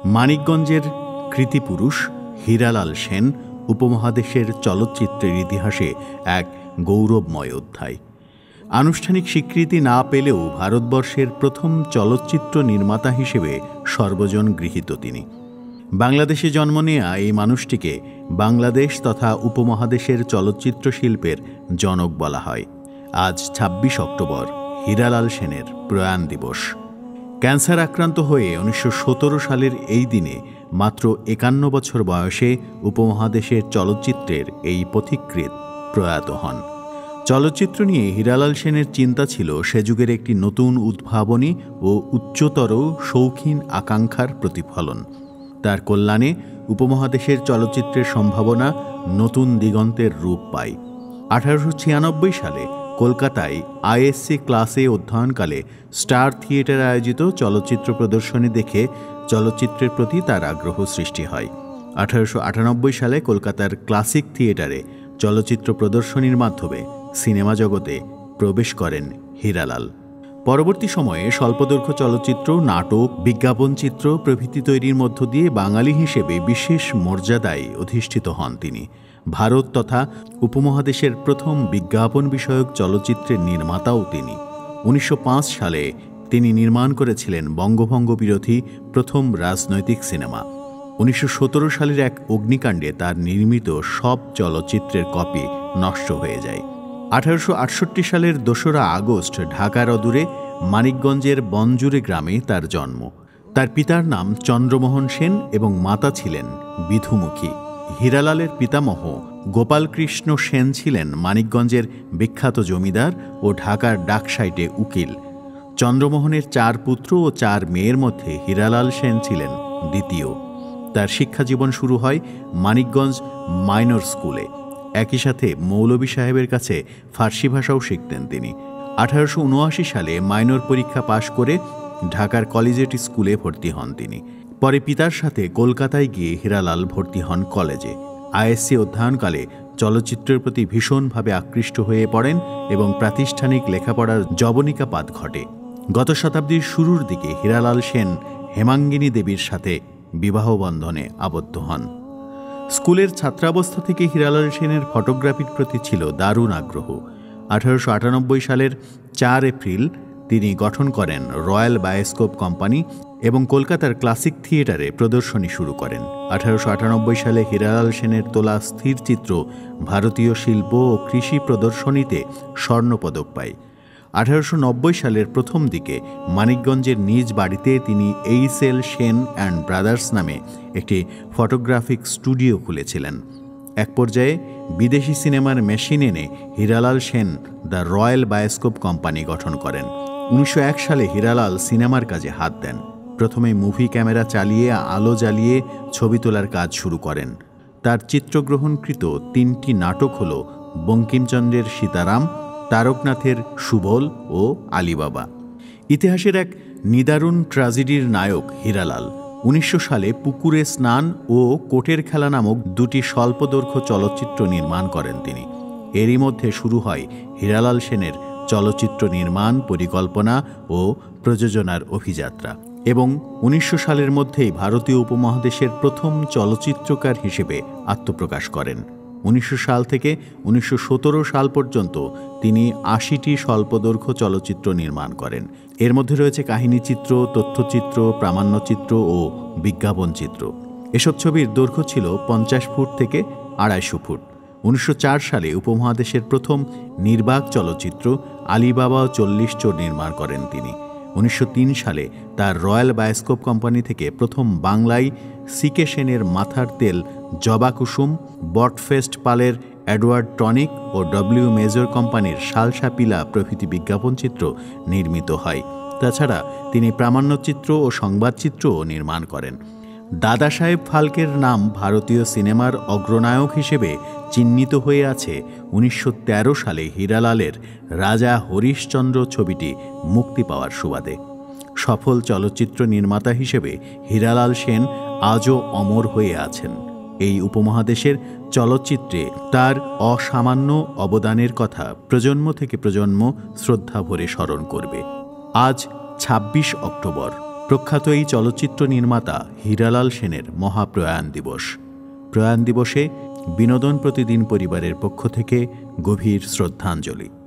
মানিকগঞ্জের কৃতিপুরুষ হীরালাল সেন উপমহাদেশের চলচ্চিত্রের ইতিহাসে এক গৌরবময় অধ্যায়। আনুষ্ঠানিক স্বীকৃতি না পেলেও ভারতবর্ষের প্রথম চলচ্চিত্র নির্মাতা হিসেবে সর্বজন গৃহীত তিনি। বাংলাদেশে জন্ম নেয়া এই মানুষটিকে বাংলাদেশ তথা উপমহাদেশের চলচ্চিত্র শিল্পের জনক বলা হয়। আজ ২৬ অক্টোবর হীরালাল সেনের প্রয়াণ দিবস। ক্যান্সার আক্রান্ত হয়ে ১৯১৭ সালের এই দিনে মাত্র ৫১ বছর বয়সে উপমহাদেশের চলচ্চিত্রের এই পথিকৃৎ প্রয়াত হন। চলচ্চিত্র নিয়ে হীরালাল সেনের চিন্তা ছিল সে যুগের একটি নতুন উদ্ভাবনী ও উচ্চতর শৌখিন আকাঙ্ক্ষার প্রতিফলন। তার কল্যাণে উপমহাদেশের চলচ্চিত্রের সম্ভাবনা নতুন দিগন্তের রূপ পায়। ১৮৯৬ সালে কলকাতায় আইএসসি ক্লাসে অধ্যয়নকালে স্টার থিয়েটারে আয়োজিত চলচ্চিত্র প্রদর্শনী দেখে চলচ্চিত্রের প্রতি তার আগ্রহ সৃষ্টি হয়। ১৮৯৮ সালে কলকাতার ক্লাসিক থিয়েটারে চলচ্চিত্র প্রদর্শনীর মাধ্যমে সিনেমা জগতে প্রবেশ করেন হীরালাল। পরবর্তী সময়ে স্বল্পদৈর্ঘ্য চলচ্চিত্র, নাটক, বিজ্ঞাপনচিত্র প্রভৃতি তৈরির মধ্য দিয়ে বাঙালি হিসেবে বিশেষ মর্যাদায় অধিষ্ঠিত হন তিনি। ভারত তথা উপমহাদেশের প্রথম বিজ্ঞাপন বিষয়ক চলচ্চিত্রের নির্মাতাও তিনি। ১৯০৫ সালে তিনি নির্মাণ করেছিলেন বঙ্গভঙ্গ বিরোধী প্রথম রাজনৈতিক সিনেমা। ১৯১৭ সালের এক অগ্নিকাণ্ডে তার নির্মিত সব চলচ্চিত্রের কপি নষ্ট হয়ে যায়। ১৮৬৮ সালের ২রা আগস্ট ঢাকার অদূরে মানিকগঞ্জের বনজুরে গ্রামে তার জন্ম। তার পিতার নাম চন্দ্রমোহন সেন এবং মাতা ছিলেন বিধুমুখী। হীরালালের পিতামহ গোপালকৃষ্ণ সেন ছিলেন মানিকগঞ্জের বিখ্যাত জমিদার ও ঢাকার ডাকসাইটে উকিল। চন্দ্রমোহনের ৪ পুত্র ও ৪ মেয়ের মধ্যে হীরালাল সেন ছিলেন দ্বিতীয়। তার শিক্ষাজীবন শুরু হয় মানিকগঞ্জ মাইনর স্কুলে। একই সাথে মৌলভী সাহেবের কাছে ফার্সি ভাষাও শিখতেন তিনি। ১৮৭৯ সালে মাইনর পরীক্ষা পাশ করে ঢাকার কলেজিয়েট স্কুলে ভর্তি হন তিনি। পরে পিতার সাথে কলকাতায় গিয়ে হীরালাল ভর্তি হন কলেজে। আইএসসি অধ্যয়নকালে চলচ্চিত্রের প্রতি ভীষণভাবে আকৃষ্ট হয়ে পড়েন এবং প্রাতিষ্ঠানিক লেখাপড়ার যবনিকাপাত ঘটে। গত শতাব্দীর শুরুর দিকে হীরালাল সেন হেমাঙ্গিনী দেবীর সাথে বিবাহ বন্ধনে আবদ্ধ হন। স্কুলের ছাত্রাবস্থা থেকে হীরালাল সেনের ফটোগ্রাফির প্রতি ছিল দারুণ আগ্রহ। ১৮৯৮ সালের ৪ এপ্রিল তিনি গঠন করেন রয়্যাল বায়োস্কোপ কোম্পানি এবং কলকাতার ক্লাসিক থিয়েটারে প্রদর্শনী শুরু করেন। ১৮৯৮ সালে হীরালাল সেনের তোলা স্থিরচিত্র ভারতীয় শিল্প ও কৃষি প্রদর্শনীতে স্বর্ণপদক পায়। ১৮৯০ সালের প্রথম দিকে মানিকগঞ্জের নিজ বাড়িতে তিনি এইচএল সেন অ্যান্ড ব্রাদার্স নামে একটি ফটোগ্রাফিক স্টুডিও খুলেছিলেন। এক পর্যায়ে বিদেশি সিনেমার মেশিন এনে Hiralal Sen the royal bioscope company গঠন করেন। ১৯০১ সালে হীরালাল সিনেমার কাজে হাত দেন। প্রথমে মুভি ক্যামেরা চালিয়ে আলো জ্বালিয়ে ছবি তোলার কাজ শুরু করেন। তার চিত্রগ্রহণকৃত ৩টি নাটক হল বঙ্কিমচন্দ্রের সীতারাম, তারকনাথের সুবল ও আলিবাবা। ইতিহাসের এক নিদারুণ ট্র্যাজেডির নায়ক হীরালাল ১৯০০ সালে পুকুরে স্নান ও কোটের খেলা নামক ২টি স্বল্পদৈর্ঘ্য চলচ্চিত্র নির্মাণ করেন তিনি। এরই মধ্যে শুরু হয় হীরালাল সেনের চলচ্চিত্র নির্মাণ, পরিকল্পনা ও প্রযোজনার অভিযাত্রা এবং ১৯০০ সালের মধ্যেই ভারতীয় উপমহাদেশের প্রথম চলচ্চিত্রকার হিসেবে আত্মপ্রকাশ করেন। ১৯০০ সাল থেকে ১৯১৭ সাল পর্যন্ত তিনি ৮০টি স্বল্পদৈর্ঘ্য চলচ্চিত্র নির্মাণ করেন। এর মধ্যে রয়েছে কাহিনীচিত্র, তথ্যচিত্র, প্রামাণ্যচিত্র ও বিজ্ঞাপনচিত্র। এসব ছবির দৈর্ঘ্য ছিল ৫০ ফুট থেকে ২৫০ ফুট। ১৯০৪ সালে উপমহাদেশের প্রথম নির্বাক চলচ্চিত্র আলিবাবা ও ৪০ চোর নির্মাণ করেন তিনি। ১৯০৩ সালে তার রয়্যাল বায়োস্কোপ কোম্পানি থেকে প্রথম বাংলায় সিকে সেনের মাথার তেল, জবা কুসুম, বটফেস্ট পালের এডওয়ার্ড টনিক ও ডব্লিউ মেজর কোম্পানির শালসাপিলা প্রভৃতি বিজ্ঞাপনচিত্র নির্মিত হয়। তাছাড়া তিনি প্রামাণ্যচিত্র ও সংবাদচিত্রও নির্মাণ করেন। দাদা সাহেব ফালকের নাম ভারতীয় সিনেমার অগ্রনায়ক হিসেবে চিহ্নিত হয়ে আছে ১৯১৩ সালে হীরালালের রাজা হরিশচন্দ্র ছবিটি মুক্তি পাওয়ার সুবাদে। সফল চলচ্চিত্র নির্মাতা হিসেবে হীরালাল সেন আজও অমর হয়ে আছেন। এই উপমহাদেশের চলচ্চিত্রে তার অসামান্য অবদানের কথা প্রজন্ম থেকে প্রজন্ম শ্রদ্ধা ভরে স্মরণ করবে। আজ ২৬ অক্টোবর প্রখ্যাত এই চলচ্চিত্র নির্মাতা হীরালাল সেনের মহাপ্রয়াণ দিবস। প্রয়াণ দিবসে বিনোদন প্রতিদিন পরিবারের পক্ষ থেকে গভীর শ্রদ্ধাঞ্জলি।